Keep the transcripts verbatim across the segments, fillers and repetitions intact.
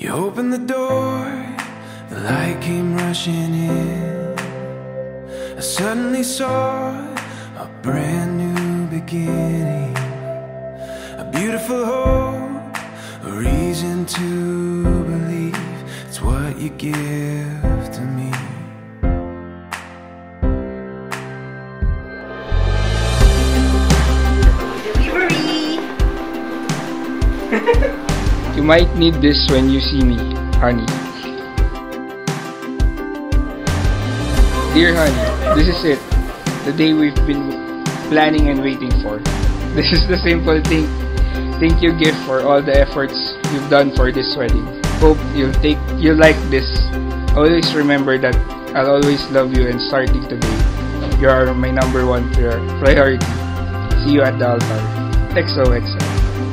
You opened the door, the light came rushing in. I suddenly saw a brand new beginning, a beautiful hope, a reason to believe. It's what you give to me. Delivery! You might need this when you see me, honey. Dear honey, this is it. The day we've been planning and waiting for. This is the simple thing. Thank you gift for all the efforts you've done for this wedding. Hope you'll take you like this. Always remember that I'll always love you, and starting today, you are my number one priority. See you at the altar. X O X O.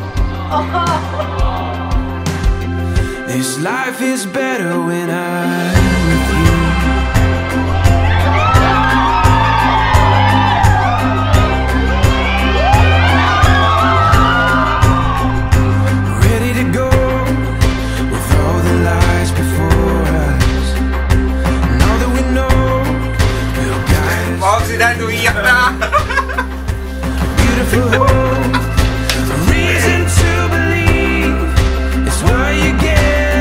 This life is better when I'm with you. Ready to go with all the lies before us. Now that we know we'll guide us. Wow, sila umiyak na. Beautiful hope, a reason to believe. It's what you give.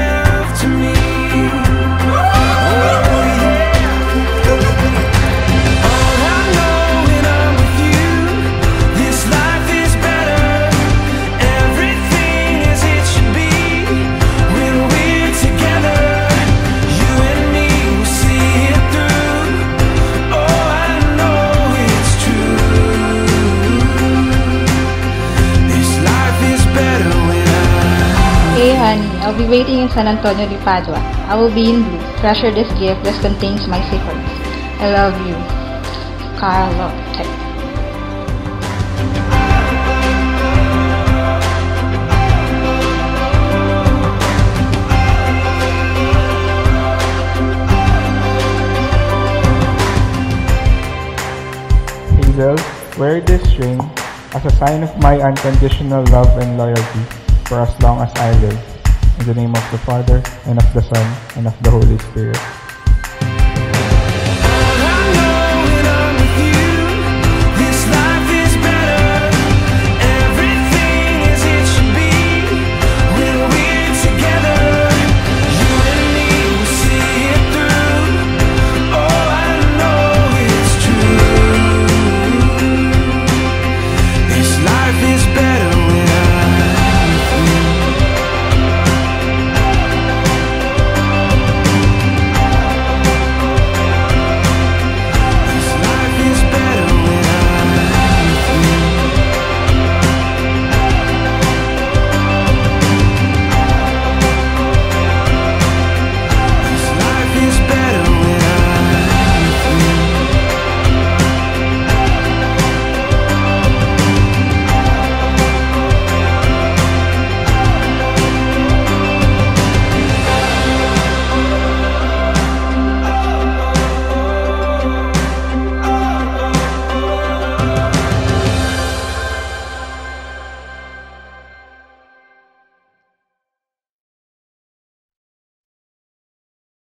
Hey honey, I'll be waiting in San Antonio de Padua. I will be in blue. Treasure this gift that contains my secrets. I love you. Karlo. Hazel, wear this ring as a sign of my unconditional love and loyalty for as long as I live. In the name of the Father, and of the Son, and of the Holy Spirit.